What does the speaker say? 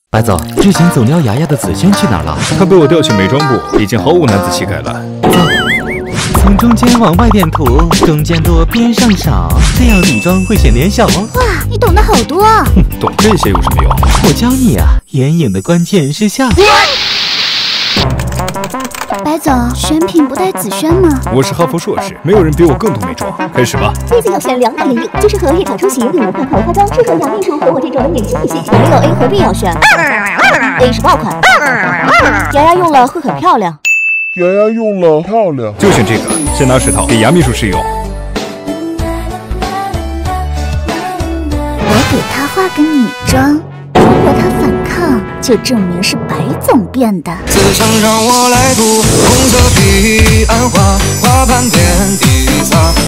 白总，之前总撩牙牙的子轩去哪儿了？ 他被我调去美妆部，已经毫无男子气概了。 走，从中间往外点涂，中间多边上少，这样底妆会显脸小哦。 哇，你懂得好多啊！ 懂这些有什么用？ 我教你啊，眼影的关键是下巴。 白总，选品不带子轩吗？ 我是哈佛硕士，没有人比我更懂美妆。开始吧。 这次要选2款眼影，就适合夜场出行、有文化、好化妆，适合杨秘书和我这种的年轻女性。有没有 A 和 B 要选 ？A 是爆款，牙牙用了会很漂亮。 牙牙用了漂亮， 就选这个，先拿10套给杨秘书试用。 我给他化个女妆，如果他反抗，就证明是白总变的。 此生让我来涂红色彼岸花，花瓣遍地撒。